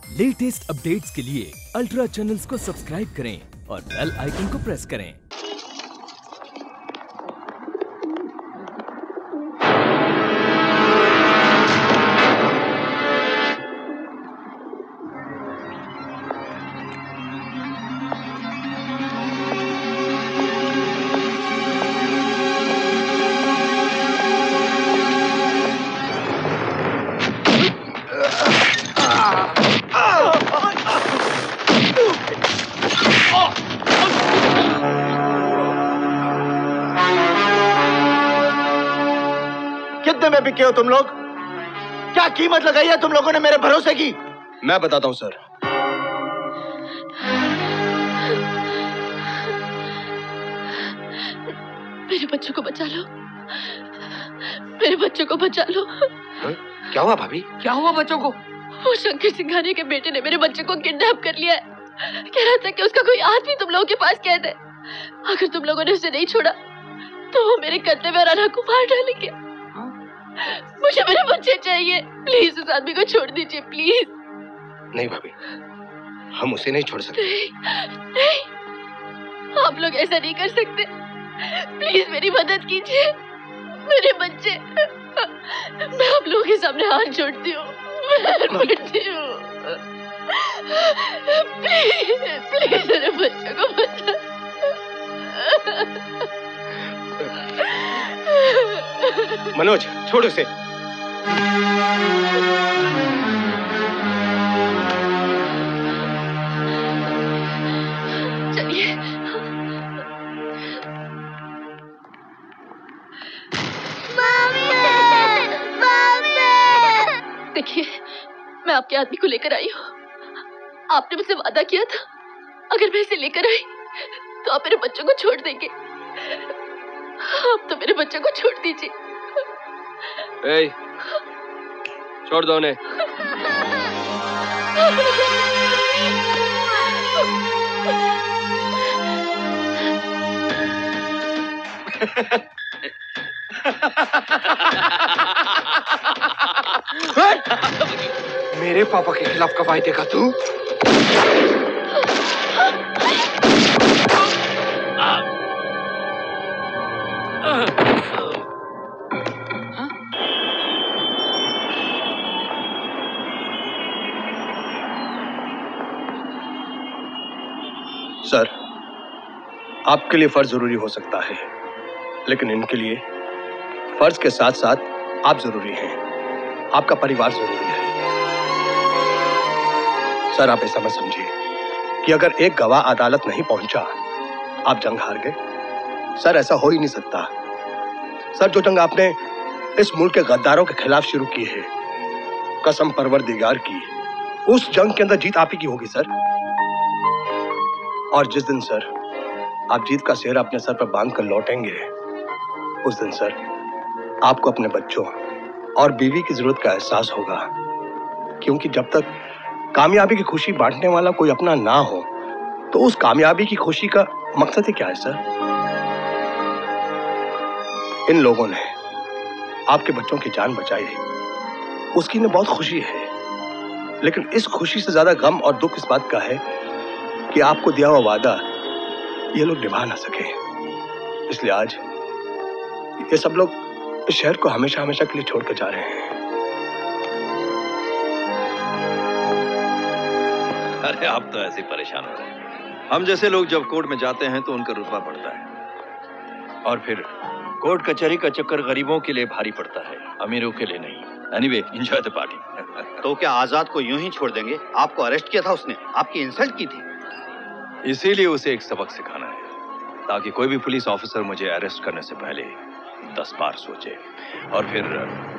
Latest updates के लिए ultra channels को सब्सक्राइब करें और बेल आइकन को प्रेस करें। कितने में बिके हो तुम लोग? क्या कीमत लगाई है तुम लोगों ने मेरे भरोसे की? मैं बताता हूं सर। मेरे बच्चों को बचा लो, मेरे बच्चों को बचा लो। क्या हुआ भाभी? क्या हुआ बच्चों को? वो शंकर सिंघानिया के बेटे ने मेरे बच्चे को किडनैप कर लिया है। कह रहा था कि उसका कोई आदमी तुम लोगों के पास कैद है। अगर तुम लोगों ने उसे नहीं छोड़ा तो वो मेरे कंधे में राना को मार डालेंगे। मुझे मेरे बच्चे चाहिए, प्लीज उस आदमी को छोड़ दीजिए प्लीज। नहीं भाभी, हम उसे नहीं छोड़ सकते। नहीं, आप लोग ऐसा नहीं कर सकते। प्लीज मेरी मदद कीजिए, मेरे बच्चे। मैं आप लोगों के सामने हाथ जोड़ती हूँ, प्लीज प्लीज मेरे बच्चों को बचा। मनोज, छोड़ उसे। चलिए। देखिए, मैं आपके आदमी को लेकर आई हूँ। आपने मुझसे वादा किया था, अगर मैं इसे लेकर आई तो आप मेरे बच्चों को छोड़ देंगे। आप तो मेरे बच्चों को छोड़ दीजिए। छोड़ दो उन्हें। मेरे पापा के खिलाफ गवाही देगा तू? सर, आपके लिए फर्ज जरूरी हो सकता है, लेकिन इनके लिए फर्ज के साथ साथ आप जरूरी हैं। आपका परिवार जरूरी है। सर, आप ऐसा मत समझिए कि अगर एक गवाह अदालत नहीं पहुंचा आप जंग हार गए। सर, ऐसा हो ही नहीं सकता। सर, जो जंग आपने इस मुल्क के गद्दारों के खिलाफ शुरू की है, कसम परवरदिगार की, उस जंग के अंदर जीत आप ही की होगी सर। और जिस दिन सर आप जीत का सेहरा अपने सर पर बांध कर लौटेंगे, उस दिन सर आपको अपने बच्चों और बीवी की जरूरत का एहसास होगा। क्योंकि जब तक कामयाबी की खुशी बांटने वाला कोई अपना ना हो तो उस कामयाबी की खुशी का मकसद ही क्या है सर? इन लोगों ने आपके बच्चों की जान बचाई है, उसकी इन्हें बहुत खुशी है। लेकिन इस खुशी से ज्यादा गम और दुख इस बात का है कि आपको दिया हुआ वादा ये लोग निभा ना सके। इसलिए आज ये सब लोग इस शहर को हमेशा हमेशा के लिए छोड़कर जा रहे हैं। अरे आप तो ऐसे परेशान हो रहे हैं। हम जैसे लोग जब कोर्ट में जाते हैं तो उनका रुतबा बढ़ता है, और फिर कोर्ट कचहरी का चक्कर गरीबों के लिए भारी पड़ता है, अमीरों के लिए नहीं। Anyway, enjoy the party. तो क्या आजाद को यूं ही छोड़ देंगे? आपको अरेस्ट किया था उसने, आपकी इंसल्ट की थी। इसीलिए उसे एक सबक सिखाना है, ताकि कोई भी पुलिस ऑफिसर मुझे अरेस्ट करने से पहले 10 बार सोचे। और फिर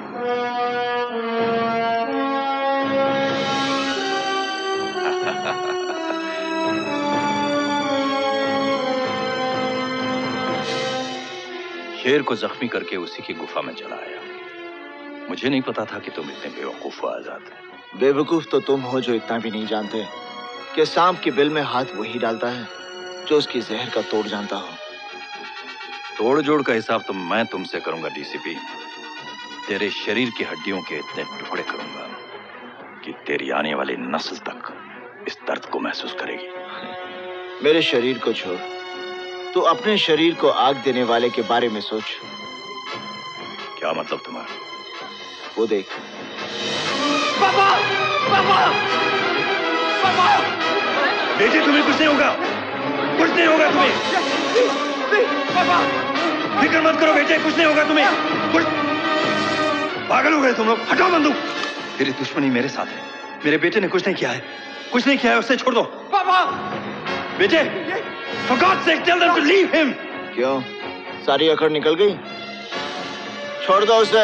शेर को जख्मी करके उसी की गुफा में चला आया। मुझे नहीं पता था कि तुम इतने बेवकूफ हो आजाद। बेवकूफ तो तुम हो जो इतना भी नहीं जानते कि सांप के बिल में हाथ वही डालता है जो उसकी जहर का तोड़ जानता हो। तोड़ जोड़ का हिसाब तो मैं तुमसे करूंगा डीसीपी। तेरे शरीर की हड्डियों के इतने टुकड़े करूंगा कि तेरी आने वाली नस्ल तक इस दर्द को महसूस करेगी। मेरे शरीर को छोड़, तू अपने शरीर को आग देने वाले के बारे में सोच। क्या मतलब तुम्हारा? वो देख। पापा! पापा! पापा! बेटे तुम्हें कुछ नहीं होगा, कुछ नहीं होगा तुम्हें। पापा! फिक्र मत करो बेटे, कुछ नहीं होगा तुम्हें। कुछ पागल हो गए तुम लोग। हटाओ बंदूक। तेरी दुश्मनी मेरे साथ है। मेरे बेटे ने कुछ नहीं किया है, कुछ नहीं किया है, उससे छोड़ दो। पापा! बेटे, for God's sake, tell them to leave him. क्यों? सारी अकड़ निकल गई? छोड़ दो उसे।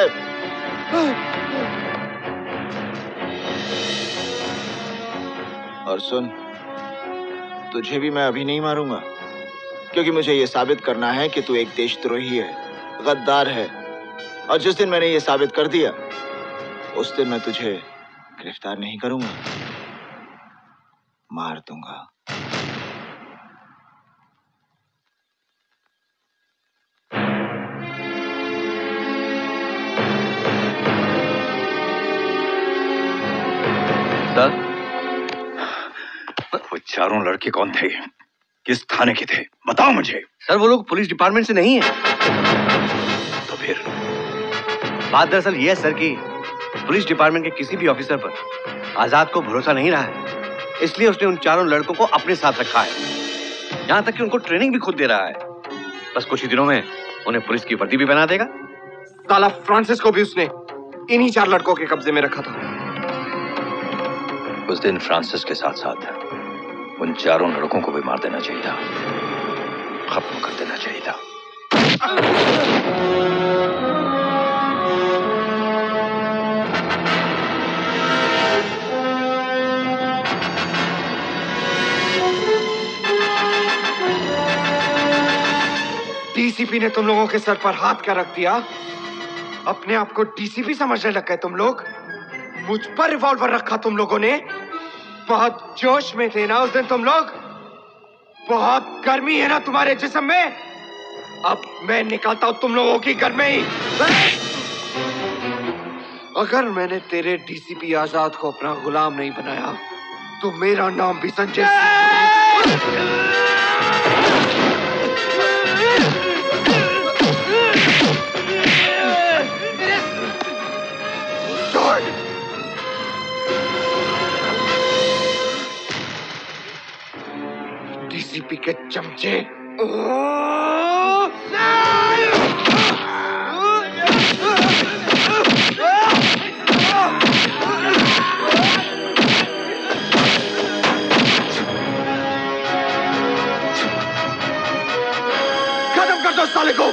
और सुन, तुझे भी मैं अभी नहीं मारूंगा, क्योंकि मुझे यह साबित करना है कि तू एक देशद्रोही है, गद्दार है। और जिस दिन मैंने ये साबित कर दिया, उस दिन मैं तुझे गिरफ्तार नहीं करूंगा, मार दूंगा। सर, वो चारों लड़के कौन थे? किस थाने के थे? बताओ मुझे। सर वो लोग पुलिस डिपार्टमेंट से नहीं है। तो फिर बात दरअसल ये है सर कि पुलिस डिपार्टमेंट के किसी भी ऑफिसर पर आजाद को भरोसा नहीं रहा है, इसलिए उसने उन चारों लड़कों को अपने साथ रखा है। यहाँ तक कि उनको ट्रेनिंग भी खुद दे रहा है। बस कुछ ही दिनों में उन्हें पुलिस की वर्दी भी बना देगा। साला फ्रांसिस को भी उसने इन्हीं 4 लड़कों के कब्जे में रखा था। उस दिन फ्रांसिस के साथ साथ उन चारों लड़कों को भी मार देना चाहिए था, खत्म कर देना चाहिए था। डीसीपी ने तुम लोगों के सर पर हाथ क्या रख दिया? अपने आप को डीसीपी समझने लग गए तुम लोग। मुझ पर रिवॉल्वर रखा तुम लोगों ने। बहुत जोश में थे ना उस दिन तुम लोग। बहुत गर्मी है ना तुम्हारे जिस्म में। अब मैं निकालता हूं तुम लोगों की गर्मी। अगर मैंने तेरे डीसीपी आजाद को अपना गुलाम नहीं बनाया तो मेरा नाम भी संजय डीसीपी के चमचे। खत्म कर दो साले को।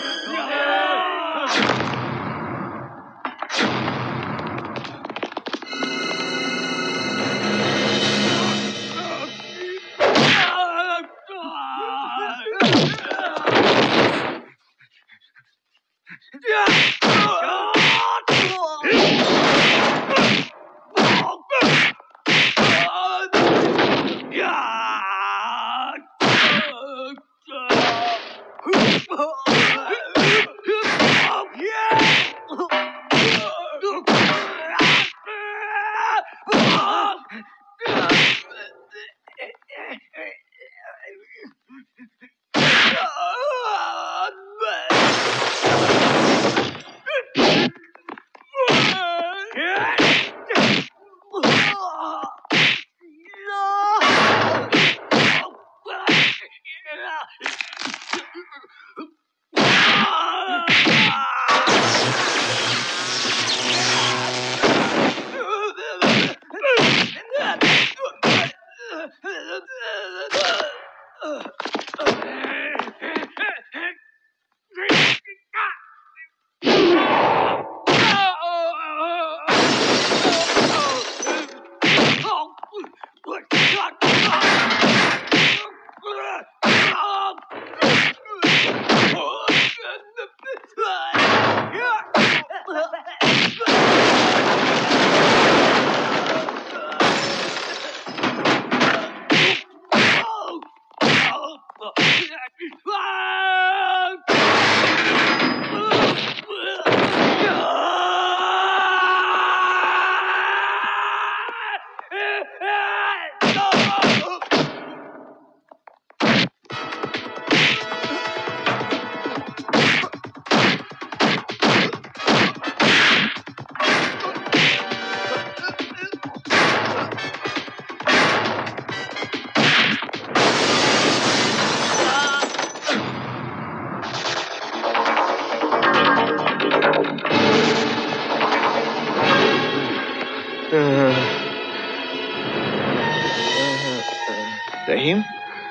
रहीम,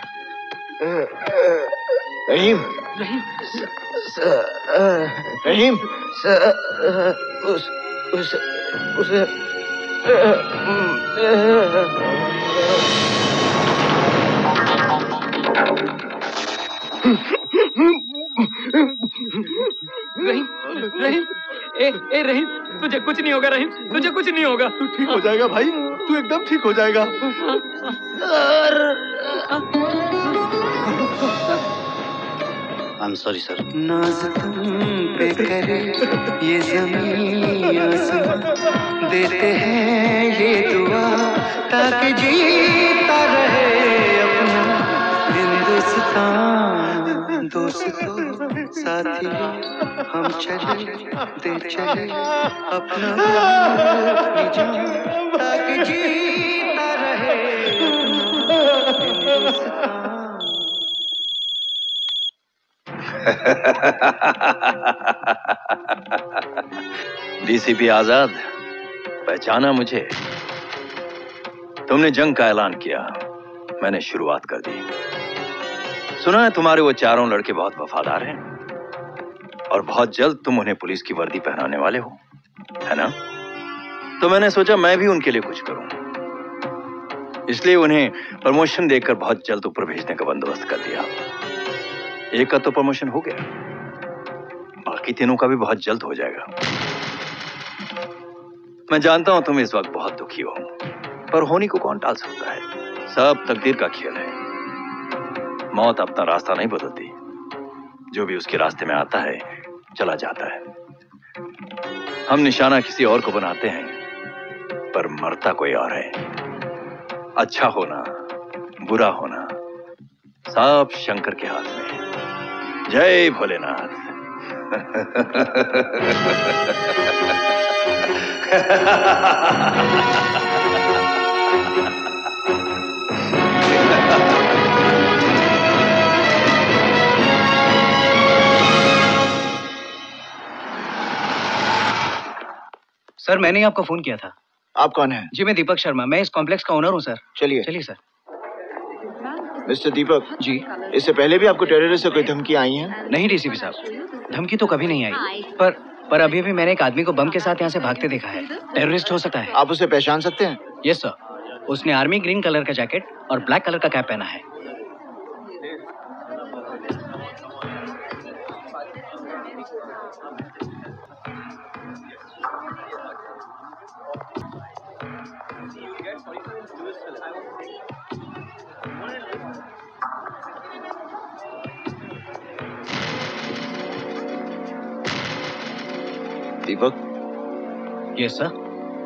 रहीम, रहीम, उसे रहीम, रहीम, ए रहीम, तुझे कुछ नहीं होगा रहीम, तुझे कुछ नहीं होगा। तू ठीक हो जाएगा भाई, तू एकदम ठीक हो जाएगा। I'm sorry sir. नाज तुम पे करे ये ज़मीन आसमां, देते हैं ये दुआ ताकि जीता रहे अपना हिंदुस्तान। दोस्तों साथियों हम चले दे चले अपना जान ताकि जीता रहे अपना हिंदुस्तान। डीसीपी आजाद, पहचाना मुझे? तुमने जंग का ऐलान किया, मैंने शुरुआत कर दी। सुना है तुम्हारे वो चारों लड़के बहुत वफादार हैं और बहुत जल्द तुम उन्हें पुलिस की वर्दी पहनाने वाले हो, है ना? तो मैंने सोचा मैं भी उनके लिए कुछ करूं, इसलिए उन्हें प्रमोशन देकर बहुत जल्द ऊपर भेजने का बंदोबस्त कर दिया। एक का तो प्रमोशन हो गया, बाकी तीनों का भी बहुत जल्द हो जाएगा। मैं जानता हूं तुम इस वक्त बहुत दुखी हो, पर होनी को कौन टाल सकता है? सब तकदीर का खेल है। मौत अपना रास्ता नहीं बदलती, जो भी उसके रास्ते में आता है चला जाता है। हम निशाना किसी और को बनाते हैं, पर मरता कोई और है। अच्छा होना, बुरा होना, सब शंकर के हाथ में है। जय भोलेनाथ। सर मैंने ही आपको फोन किया था। आप कौन हैं? जी मैं दीपक शर्मा, मैं इस कॉम्प्लेक्स का ओनर हूँ सर। चलिए। चलिए सर। मिस्टर दीपक जी। इससे पहले भी आपको टेररिस्ट से कोई धमकी आई है? नहीं डीसीपी साहब, धमकी तो कभी नहीं आई, पर अभी भी मैंने एक आदमी को बम के साथ यहाँ से भागते देखा है। टेररिस्ट हो सकता है। आप उसे पहचान सकते हैं? यस सर, उसने आर्मी ग्रीन कलर का जैकेट और ब्लैक कलर का कैप पहना है। दीपक। Yes sir.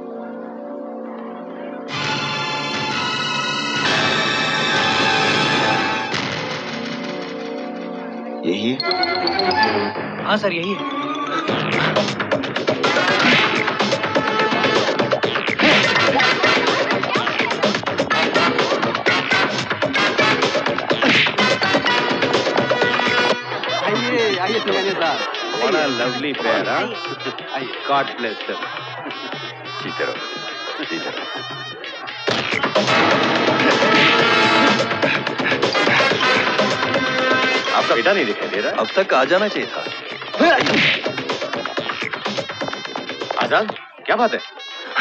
यही है? हाँ सर यही है। आइए सुनिए साहब। What a lovely pair, huh? God bless them. जीते रहो, जीते रहो। आपका बेटा नहीं दिखाई दे रहा? अब तक आ जाना चाहिए था। आजाद, क्या बात है?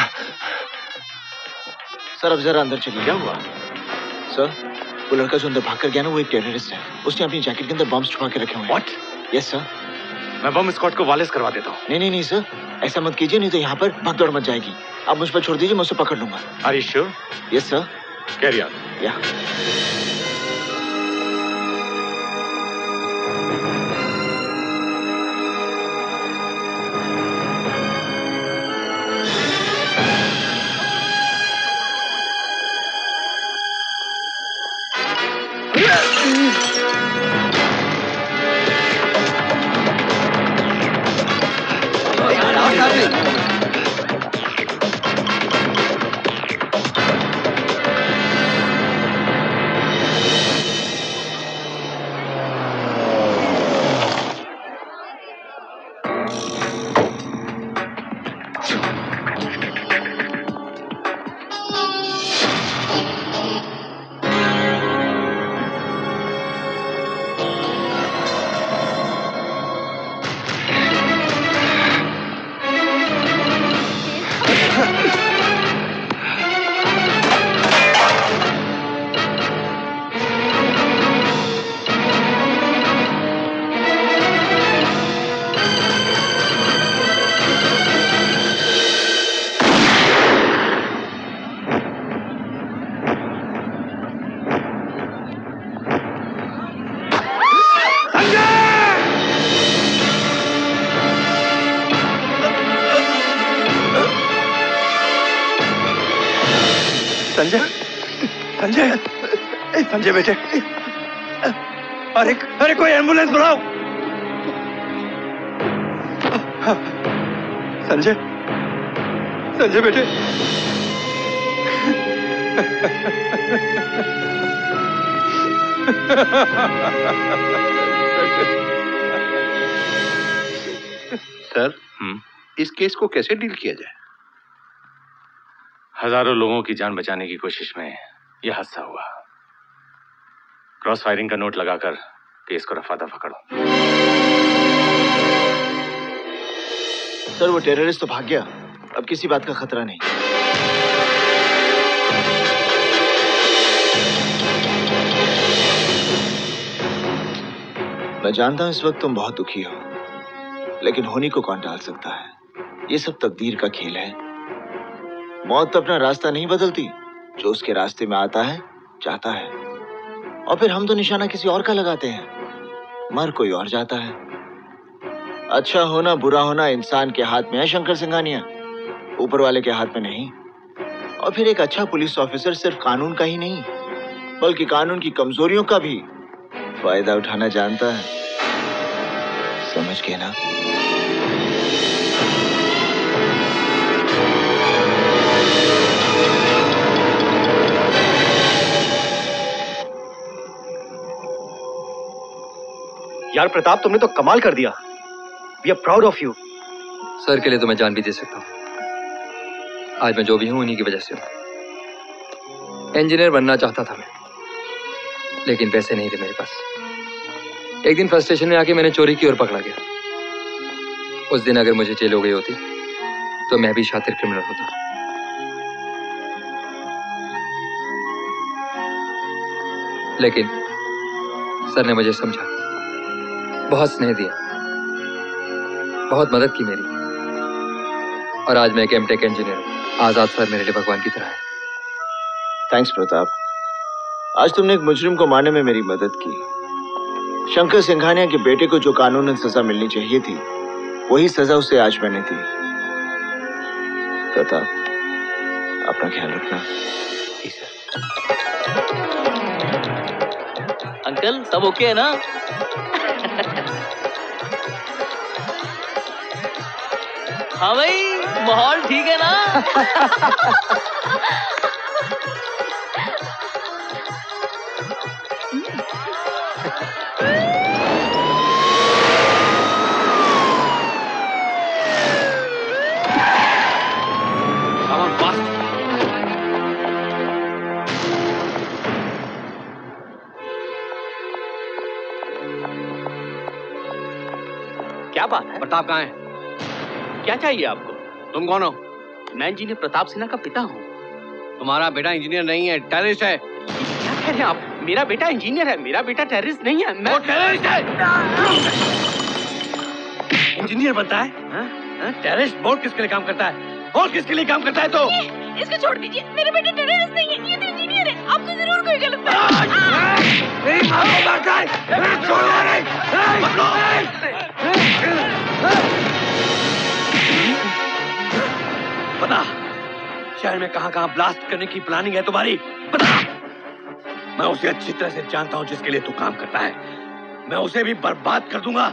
सर अब जरा अंदर चलिए। क्या हुआ? सर वो लड़का जो अंदर भाग कर गया ना, वो एक टेररिस्ट है। उसने अपनी जैकेट के अंदर बम्स छुपा के रखे हुए हैं। What? Yes sir. मैं बम स्क्वाड को वालेस करवा देता हूँ। नहीं नहीं नहीं सर, ऐसा मत कीजिए, नहीं तो यहाँ पर भगदौड़ मच जाएगी। आप मुझ पर छोड़ दीजिए, मैं उसे पकड़ लूंगा। Are you sure? Yes sir. Carry on. या संजय, संजय, संजय बेटे, अरे कोई एम्बुलेंस बुलाओ। संजय, संजय बेटे। सर, इस केस को कैसे डील किया जाए? हजारों लोगों की जान बचाने की कोशिश में यह हादसा हुआ। क्रॉस फायरिंग का नोट लगाकर केस को रफा दफा करो। सर, वो टेररिस्ट तो भाग गया, अब किसी बात का खतरा नहीं। मैं जानता हूं इस वक्त तुम बहुत दुखी हो, लेकिन होनी को कौन टाल सकता है? ये सब तकदीर का खेल है। मौत तो अपना रास्ता नहीं बदलती, जो उसके रास्ते में आता है जाता है, और फिर हम तो निशाना किसी और का लगाते हैं, मर कोई और जाता है। अच्छा होना बुरा होना इंसान के हाथ में है शंकर सिंघानिया, ऊपर वाले के हाथ में नहीं। और फिर एक अच्छा पुलिस ऑफिसर सिर्फ कानून का ही नहीं, बल्कि कानून की कमजोरियों का भी फायदा उठाना जानता है। समझ गए ना? यार प्रताप, तुमने तो कमाल कर दिया। We are proud of you. Sir के लिए तो मैं जान भी दे सकता हूँ। आज मैं जो भी हूँ उन्हीं की वजह से हूँ। इंजीनियर बनना चाहता था मैं, लेकिन पैसे नहीं थे मेरे पास। एक दिन फ्रस्ट्रेशन में आके मैंने चोरी की और पकड़ा गया। उस दिन अगर मुझे जेल हो गई होती तो मैं भी शातिर क्रिमिनल होता। लेकिन सर ने मुझे समझा, बहुत स्नेह दिया, बहुत मदद की मेरी, और आज मैं एक एमटेक इंजीनियर हूं। आजाद सर मेरे लिए भगवान की तरह है। थैंक्स प्रताप, आज तुमने एक मुजरिम को मारने में मेरी मदद की। शंकर सिंघानिया के बेटे को जो कानूनन सजा मिलनी चाहिए थी, वही सजा उसे आज मैंने दी। प्रताप, अपना ख्याल रखना। जी सर। अंकल, सब ओके है ना? हाँ भाई, माहौल ठीक है ना? क्या बात है? प्रताप कहाँ है? क्या चाहिए आपको? तुम कौन हो? मैं इंजीनियर प्रताप सिन्हा का पिता हूँ। तुम्हारा बेटा इंजीनियर नहीं है, टेररिस्ट है। क्या कह रहे हैं आप? मेरा बेटा इंजीनियर है, मेरा बेटा टेररिस्ट नहीं है। मैं टेररिस्ट है। इंजीनियर बनता है? टेररिस्ट बोर्ड किसके लिए काम करता है? बोर्ड किसके लिए काम करता है? तो इसको छोड़ दीजिए, मेरा बेटा टेररिस्ट नहीं है, ये तो इंजीनियर है। आपको जरूर कोई गलत पता शहर में कहां ब्लास्ट करने की प्लानिंग है तुम्हारी? पता, मैं उसे अच्छी तरह से जानता हूं जिसके लिए तू काम करता है। मैं उसे भी बर्बाद कर दूंगा।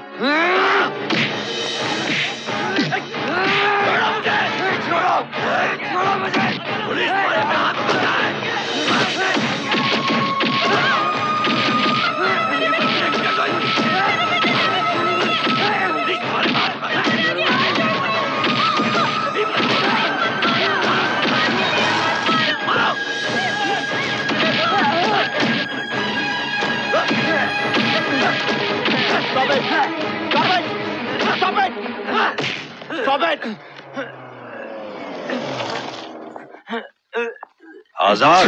छोड़ो मुझे, पुलिस वाले पे हाथ उठाता है। Stop it! आजाद,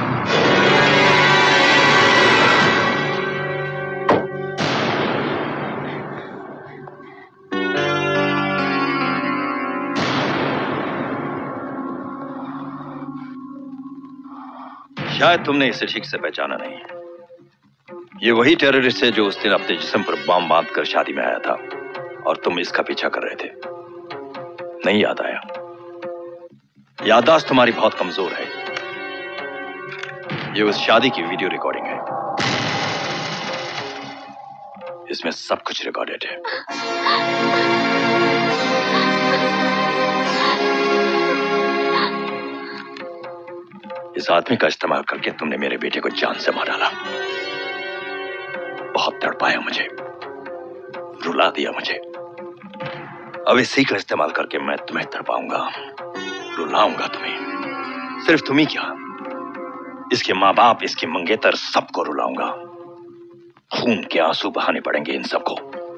शायद तुमने इसे ठीक से पहचाना नहीं। ये वही टेररिस्ट है जो उस दिन अपने जिस्म पर बम बांधकर शादी में आया था और तुम इसका पीछा कर रहे थे। नहीं याद आया? याददाश्त तुम्हारी बहुत कमजोर है। ये उस शादी की वीडियो रिकॉर्डिंग है। इसमें सब कुछ रिकॉर्डेड है। इस आदमी का इस्तेमाल करके तुमने मेरे बेटे को जान से मार डाला। बहुत तड़पाया मुझे, रुला दिया मुझे। अब इसी का इस्तेमाल करके मैं तुम्हें तड़पाऊंगा, रुलाऊंगा तुम्हें। सिर्फ तुम ही क्या, इसके माँ बाप, इसके मंगेतर, सबको रुलाऊंगा। खून के आंसू बहाने पड़ेंगे इन सबको।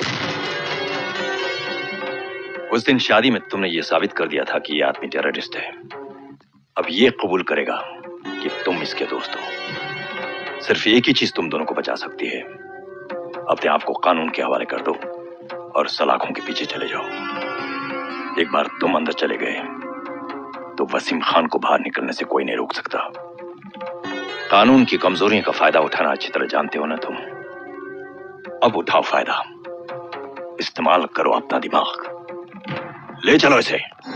उस दिन शादी में तुमने ये साबित कर दिया था कि ये आदमी टेररिस्ट है। अब ये कबूल करेगा कि तुम इसके दोस्त हो। सिर्फ एक ही चीज तुम दोनों को बचा सकती है। अपने आप को कानून के हवाले कर दो और सलाखों के पीछे चले जाओ। एक बार तुम अंदर चले गए तो वसीम खान को बाहर निकलने से कोई नहीं रोक सकता। कानून की कमजोरियों का फायदा उठाना अच्छी तरह जानते हो ना तुम। अब उठाओ फायदा, इस्तेमाल करो अपना दिमाग। ले चलो इसे।